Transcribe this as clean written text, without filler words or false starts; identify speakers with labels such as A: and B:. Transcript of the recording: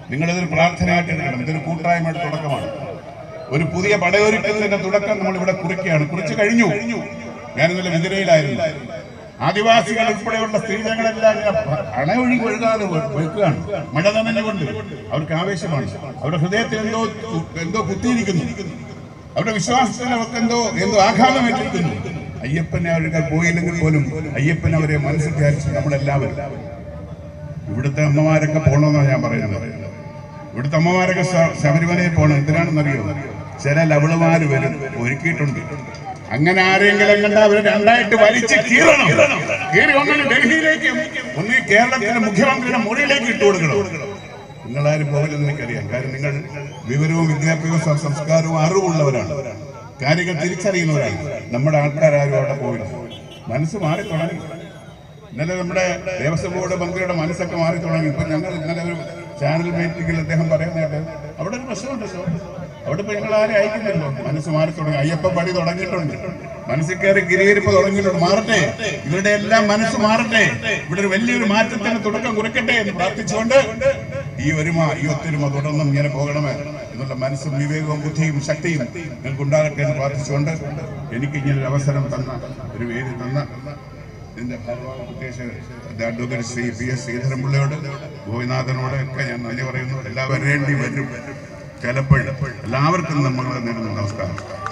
A: നിങ്ങളിതൊരു പ്രാർത്ഥനയായിട്ട് എടുക്കണം. ഇതൊരു കൂട്ടായ്മയുടെ തുടക്കമാണ്. ഒരു പുതിയ പടയൊരുക്കത്തിന്റെ തുടക്കം നമ്മൾ ഇവിടെ കുറിച്ചു കഴിഞ്ഞു. ഞാൻ ഇന്നലെ വിതിരയിലായിരുന്നു. ആദിവാസികൾ ഉൾപ്പെടെയുള്ള സ്ത്രീജനങ്ങളെല്ലാം അണയൊഴുകി ഒഴുകാതെ വെക്കുകയാണ്. മഴ നനഞ്ഞുകൊണ്ട് അവർക്ക് ആവേശമാണ്. അവരുടെ ഹൃദയത്തിൽ എന്തോ കുത്തിയിരിക്കുന്നു. അവരുടെ വിശ്വാസത്തിൽ അവർക്ക് എന്തോ ആഘാതമേറ്റിരിക്കുന്നു. അയ്യപ്പനെ അവരുടെ പോയില്ലെങ്കിൽ പോലും അയ്യപ്പൻ അവരെ മനസ്സിൽ ധ്യാനിച്ചു. നമ്മളെല്ലാവരും ഇവിടുത്തെ അമ്മമാരൊക്കെ പോകണമെന്നാണ് ഞാൻ പറയുന്നത്. ഇവിടുത്തെ അമ്മമാരൊക്കെ ശബരിമലയിൽ പോകണം. എന്തിനാണെന്നറിയോ? ചില ലവളുമാര് വരും, ഒരുക്കിയിട്ടുണ്ട്. അങ്ങനെ ആരെങ്കിലും കണ്ട അവരെ രണ്ടായിട്ട് വലിച്ച് കീറി ഒന്നും ഡൽഹിയിലേക്ക്, ഒന്നീ കേരളത്തിന്റെ മുഖ്യമന്ത്രിയുടെ മുറിയിലേക്ക് ഇട്ടു കൊടുക്കണം. നിങ്ങളാരും പോകില്ലെന്ന് എനിക്കറിയാം. കാര്യം നിങ്ങൾ വിവരവും വിദ്യാഭ്യാസവും സംസ്കാരവും അറിവുള്ളവരാണ്, കാര്യങ്ങൾ തിരിച്ചറിയുന്നവരാണ്. നമ്മുടെ ആൾക്കാരും അവിടെ പോയില്ല. മനസ്സ് മാറി തുടങ്ങി. ഇന്നലെ നമ്മുടെ ദേവസ്വം ബോർഡ് മന്ത്രിയുടെ മനസ്സൊക്കെ മാറി തുടങ്ങി. ഇപ്പൊ ഞങ്ങൾ ഇന്നലെ ഒരു ചാനൽ മീറ്റിംഗിൽ അദ്ദേഹം പറയുന്നതായിട്ട് അവിടെ ഒരു പ്രശ്നമുണ്ടല്ലോ, അവിടെ ഇപ്പൊ ഞങ്ങൾ ആരും അയക്കുന്നില്ലോ. മനസ്സ് മാറി തുടങ്ങി. അയ്യപ്പ പടി തുടങ്ങിയിട്ടുണ്ട്, മനസ്സിൽ കയറി ഗിരിയിരിപ്പ് തുടങ്ങിയിട്ടുണ്ട്. മാറട്ടെ, ഇവരുടെ എല്ലാം മനസ്സ് മാറട്ടെ. ഇവിടെ ഒരു വലിയൊരു മാറ്റത്തിന് തുടക്കം കുറിക്കട്ടെ എന്ന് പ്രാർത്ഥിച്ചുകൊണ്ട് ഈ ഒത്തൊരുമ തുടർന്നും ഇങ്ങനെ പോകണമേ എന്നുള്ള മനസ്സും വിവേകവും ബുദ്ധിയും ശക്തിയും നിങ്ങൾക്ക് ഉണ്ടാകട്ടെ എന്ന് പ്രാർത്ഥിച്ചുകൊണ്ട് എനിക്ക് ഇങ്ങനെ ഒരു അവസരം തന്ന, ഒരു വേദി തന്ന ഇതിന്റെ ഭാരവാഹി പ്രത്യേകിച്ച് അഡ്വക്കേറ്റ് ശ്രീ PS ശ്രീധരൻപിള്ളയോട്, ഗോപിനാഥനോട് ഒക്കെ ഞാൻ നന്ദി പറയുന്നു. എല്ലാവരും വരും ചിലപ്പോൾ. എല്ലാവർക്കും നമ്മൾ നേരുന്നു. നമസ്കാരം.